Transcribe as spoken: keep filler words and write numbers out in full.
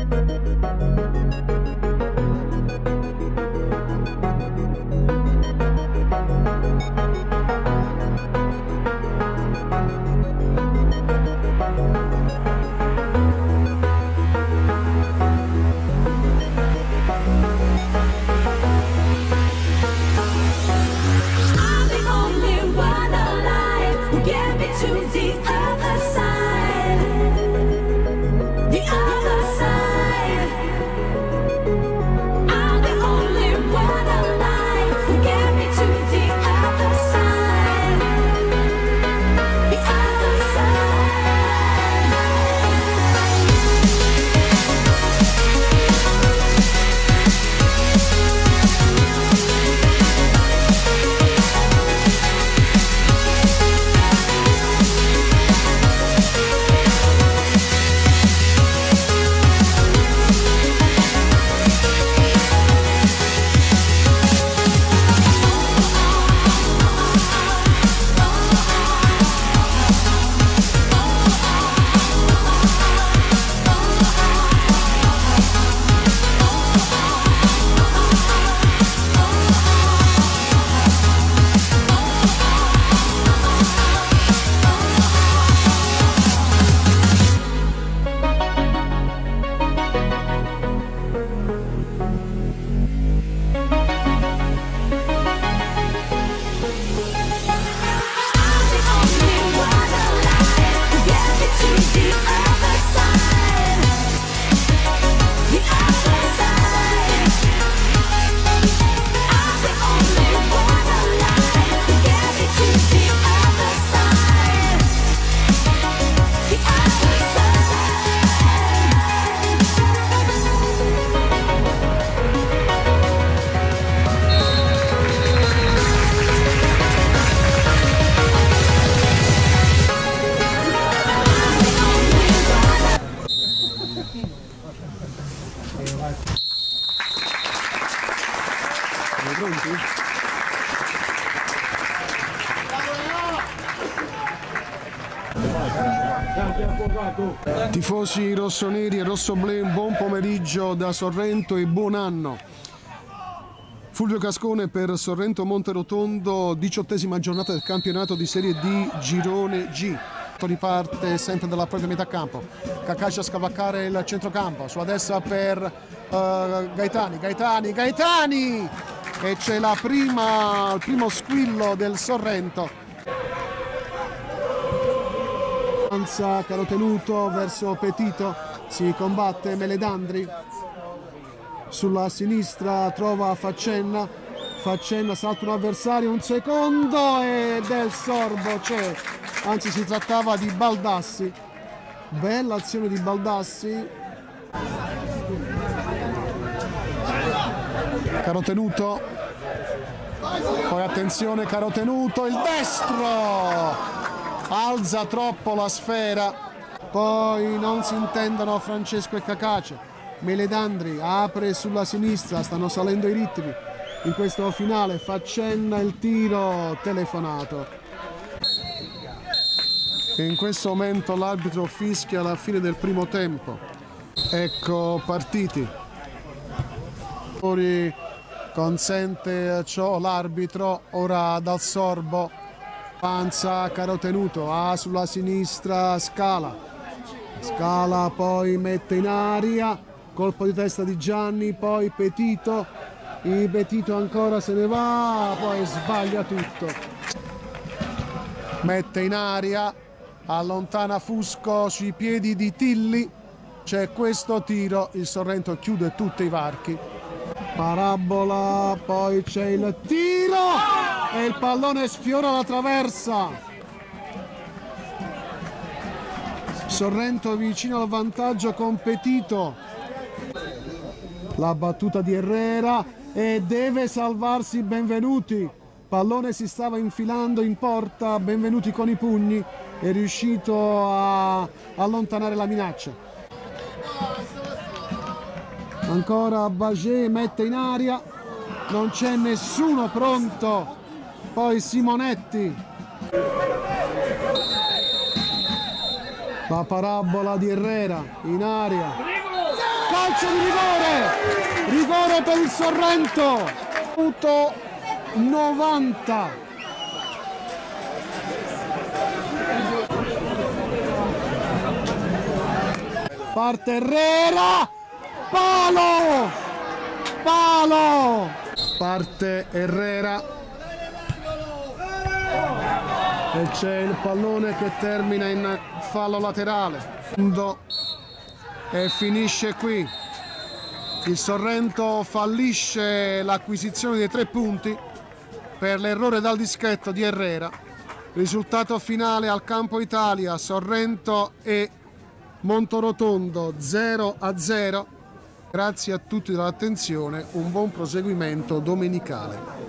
Tifosi rossoneri e rossoblè, buon pomeriggio da Sorrento e buon anno. Fulvio Cascone per Sorrento Monterotondo, diciottesima giornata del campionato di Serie D Girone G. Riparte sempre dalla propria metà campo. Cacace a scavalcare il centrocampo, sulla destra per uh, Gaetani, Gaetani, Gaetani! E c'è la prima, il primo squillo del Sorrento. Caro tenuto verso Petito, si combatte Meledandri, sulla sinistra trova Faccenna, Faccenna salta un avversario, un secondo e del sorbo c'è, anzi si trattava di Baldassi, bella azione di Baldassi. Caro tenuto, poi attenzione caro tenuto, il destro! Alza troppo la sfera, poi non si intendono Francesco e Cacace. Meledandri apre sulla sinistra, stanno salendo i ritmi in questo finale. Faccenna il tiro telefonato. E in questo momento l'arbitro fischia la fine del primo tempo. Ecco partiti. Fuori consente ciò l'arbitro, ora dal sorbo. Avanza caro tenuto, ha sulla sinistra Scala, Scala poi mette in aria, colpo di testa di Gianni, poi Petito, il Petito ancora se ne va, poi sbaglia tutto, mette in aria, allontana Fusco sui piedi di Tilli, c'è questo tiro, il Sorrento chiude tutti i varchi. Parabola, poi c'è il tiro e il pallone sfiora la traversa. Sorrento vicino al vantaggio con Petito. La battuta di Herrera e deve salvarsi Benvenuti. Pallone si stava infilando in porta, Benvenuti con i pugni è riuscito a allontanare la minaccia. Ancora Bagé mette in aria, non c'è nessuno pronto, poi Simonetti, la parabola di Herrera in aria, calcio di rigore, rigore per il Sorrento, minuto novanta. Parte Herrera, palo, palo, parte Herrera e c'è il pallone che termina in fallo laterale e finisce qui. Il Sorrento fallisce l'acquisizione dei tre punti per l'errore dal dischetto di Herrera. Risultato finale al Campo Italia: Sorrento e Montorotondo zero a zero. Grazie a tutti dell'attenzione, un buon proseguimento domenicale.